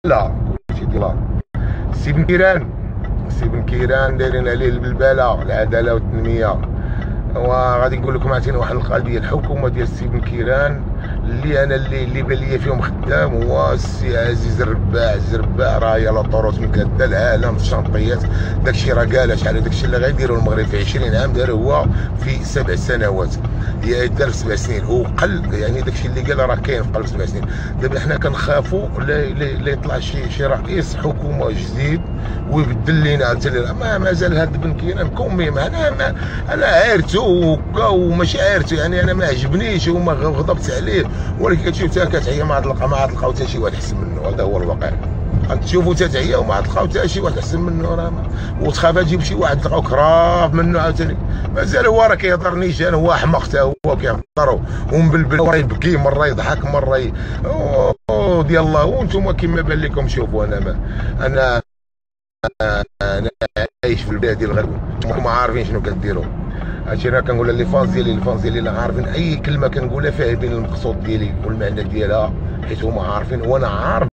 لا كلشي ديال سي بن كيران. سي بن كيران دايرين عليه البلبله العداله والتنميه. وغادي نقول لكم عاوتاني واحد القال ديال الحكومه ديال سي بن كيران اللي انا اللي بان ليا فيهم خدام هو السي عزيز الرباع. الرباع راه هي لاطوروت مكاده العالم في الشنطيات. داكشي راه قال شحال داكشي اللي غيديروا المغرب في 20 عام دار هو في 7 سنوات. هي دار في 7 سنين وقل، يعني داكشي اللي قال راه كاين في قلب 7 سنين. دابا حنا كنخافوا لا يطلع شي رئيس حكومه جديد ويبدل لينا عاوتاني. مازال هاد بن كيران كوميم. انا عايرتو وماشي عايرتو، يعني انا ما عجبنيش وما غضبت عليه، ولكن كتشوف حتى كتعيا ما تلقاو حتى شي واحد احسن منه. هذا هو الواقع. غتشوفوا تعيا وما تلقاو حتى شي واحد احسن منه. راه وتخاف تجيب شي واحد تلقاو كراف منه عاوتاني. مازال هو راه كيهضر نيشان، هو حمق حتى هو كيهضر ومبلبل، مره يبكي مره يضحك مره ديال الله. وانتم كما بان لكم شوفوا انا عايش في البلاد ديال الغرب، ما عارفين شنو كنديروا. هادشي راه كنقول لي فانز ديالي لا عارفين اي كلمه كنقولها فاهمين المقصود ديالي والمعنى ديالها، حيت هما عارفين وانا عارف.